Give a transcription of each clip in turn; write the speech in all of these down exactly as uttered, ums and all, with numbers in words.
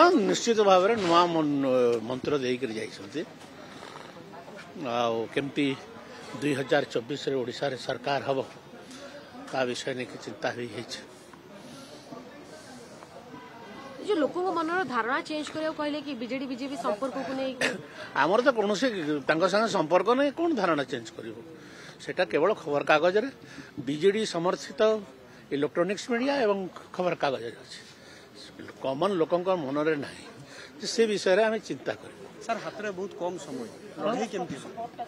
निश्चित भाव में नुआ मंत्र देकर जाइछन्ति केमती दुई हजार चौबीस ओडिशा रे सरकार हम ता विषय नहीं चिंता भी है जो लोकों मन धारणा चेंज करियो कहले कि बीजेडी बीजेपी संपर्क को नहीं आमर तो कौन संगे संपर्क नहीं कौन धारणा चेंज करियो सेटा केवल खबर कागज रे बीजेडी समर्थित इलेक्ट्रोनिक्स मीडिया एवं खबर कागज अच्छे कॉमन लोकों मन रे नहीं से विषय रे आम चिंता कर सर हाथ में बहुत कम समय लड़ाई केमती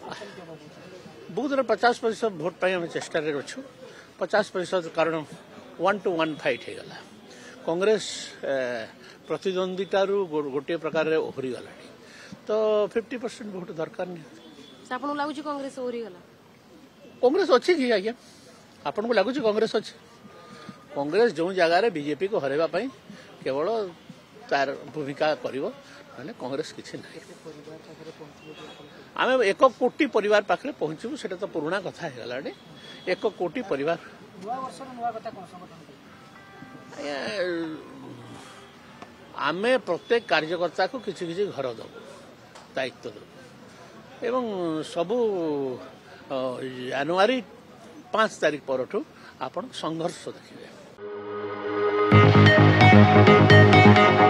बहुत पचास प्रतिशत भोट पाई आम चेष्टा अच्छु पचास प्रतिशत कारण वन टू वन फाइट हो गला कांग्रेस प्रतिद्वंदितारू गोटे प्रकार ओहरी गला तो फिफ्टी परसेंट भोट दरकार नहीं आपन लागुची कांग्रेस ओहरी गला कांग्रेस अच्छी कि आज्ञा आपन को लगुच कांग्रेस अच्छी कांग्रेस जो जगार बीजेपी को हरैबा पई केवल तार भूमिका करिवो माने कांग्रेस किछि नहीं आम एक कोटी परिवार पाखे पहुंचू से तो पुराना कथा है एक कोटी परिवार आम प्रत्येक कार्यकर्ता को किसी किसी घर दबू दायित्व दबू एवं सबू जनवरी पांच तारीख पर आप संघर्ष देखिए।